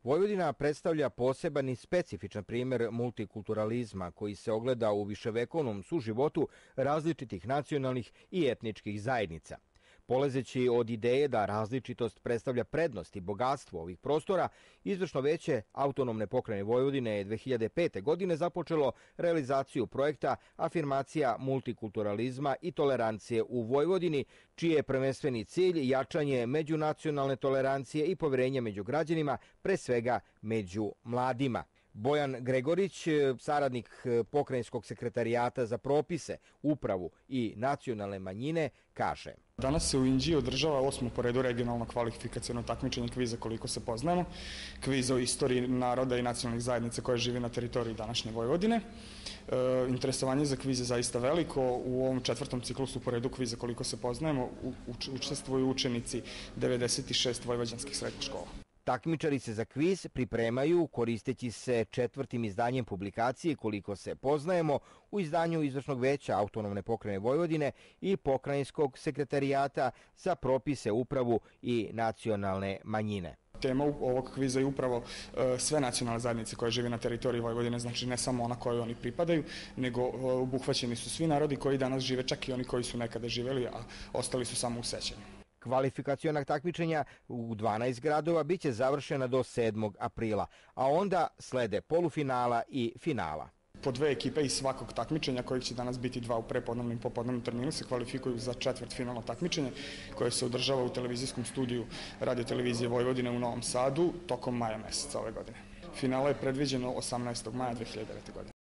Vojvodina predstavlja poseban i specifičan primer multikulturalizma koji se ogleda u viševekovnom suživotu različitih nacionalnih i etničkih zajednica. Polazeći od ideje da različitost predstavlja prednost i bogatstvo ovih prostora, Izvršno veće Autonomne pokrajine Vojvodine je 2005. godine započelo realizaciju projekta Afirmacija multikulturalizma i tolerancije u Vojvodini, čiji je prvenstveni cilj jačanje međunacionalne tolerancije i poverenja među građanima, pre svega među mladima. Bojan Gregorić, saradnik Pokrajinskog sekretarijata za propise, upravu i nacionalne manjine, kaže: Danas se u Inđiji održava 8. po redu regionalno kvalifikaciono takmičenje kviza Koliko se poznajemo, kviz o istoriji naroda i nacionalnih zajednica koje žive na teritoriji današnje Vojvodine. Interesovanje za kviz je zaista veliko. U ovom 4. ciklusu po redu kviza Koliko se poznajemo učestvuju učenici 96 vojvođanskih srednjih škola. Takmičari se za kviz pripremaju koristeći se 4. izdanjem publikacije Koliko se poznajemo u izdanju Izvršnog veća Autonomne pokrajine Vojvodine i Pokrajinskog sekretarijata za propise, upravu i nacionalne manjine. Tema ovog kviza je upravo sve nacionalne zajednice koje žive na teritoriji Vojvodine, znači ne samo ona kojoj oni pripadaju, nego obuhvaćeni su svi narodi koji danas žive, čak i oni koji su nekada živeli, a ostali su samo u sećanju. Kvalifikaciona takmičenja u 12 gradova biće završena do 7. aprila, a onda slede polufinala i finala. Po 2 ekipe iz svakog takmičenja, kojih će danas biti 2 u prepodnevnom i popodnevnom terminu, se kvalifikuju za četvrtfinalno takmičenje koje se održava u televizijskom studiju Radio televizije Vojvodine u Novom Sadu tokom maja meseca ove godine. Finale je predviđeno 18. maja 2009. godine.